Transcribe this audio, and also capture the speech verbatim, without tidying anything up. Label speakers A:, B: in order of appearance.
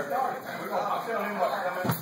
A: We're gonna, I'm telling him what, I mean,